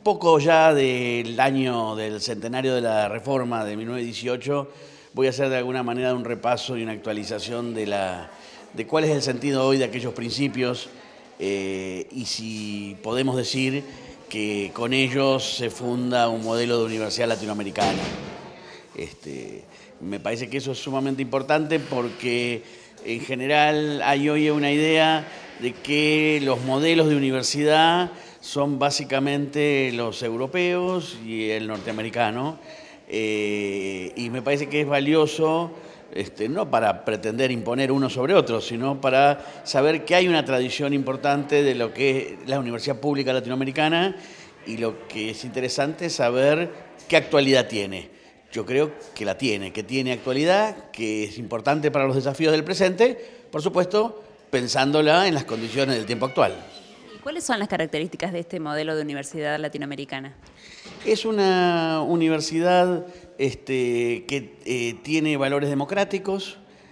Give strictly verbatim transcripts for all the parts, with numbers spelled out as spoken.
poco ya del año del centenario de la Reforma de mil novecientos dieciocho, voy a hacer de alguna manera un repaso y una actualización de, la, de cuál es el sentido hoy de aquellos principios eh, y si podemos decir que con ellos se funda un modelo de universidad latinoamericana. Este, me parece que eso es sumamente importante porque en general hay hoy una idea de que los modelos de universidad son básicamente los europeos y el norteamericano, eh, y me parece que es valioso, este, no para pretender imponer uno sobre otro, sino para saber que hay una tradición importante de lo que es la universidad pública latinoamericana, y lo que es interesante es saber qué actualidad tiene. Yo creo que la tiene, que tiene actualidad, que es importante para los desafíos del presente, por supuesto, pensándola en las condiciones del tiempo actual. ¿Y cuáles son las características de este modelo de universidad latinoamericana? Es una universidad este, que eh, tiene valores democráticos,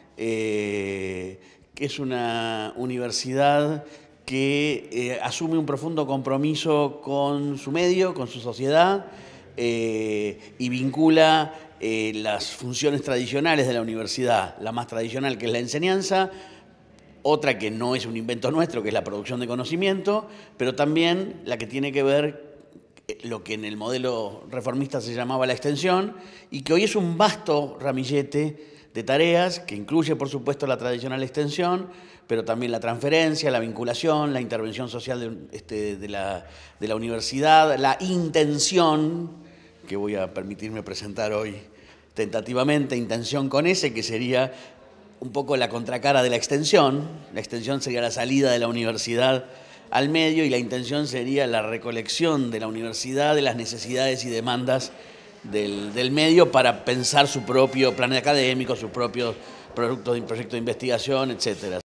eh, que es una universidad que eh, asume un profundo compromiso con su medio, con su sociedad, eh, y vincula eh, las funciones tradicionales de la universidad, la más tradicional, que es la enseñanza, otra que no es un invento nuestro, que es la producción de conocimiento, pero también la que tiene que ver lo que en el modelo reformista se llamaba la extensión, y que hoy es un vasto ramillete de tareas que incluye, por supuesto, la tradicional extensión, pero también la transferencia, la vinculación, la intervención social de, este, de, la, de la universidad, la intención, que voy a permitirme presentar hoy tentativamente, intención con S, que sería un poco la contracara de la extensión. La extensión sería la salida de la universidad al medio y la intención sería la recolección de la universidad de las necesidades y demandas del, del medio para pensar su propio plan académico, sus propios productos, proyectos de investigación, etcétera.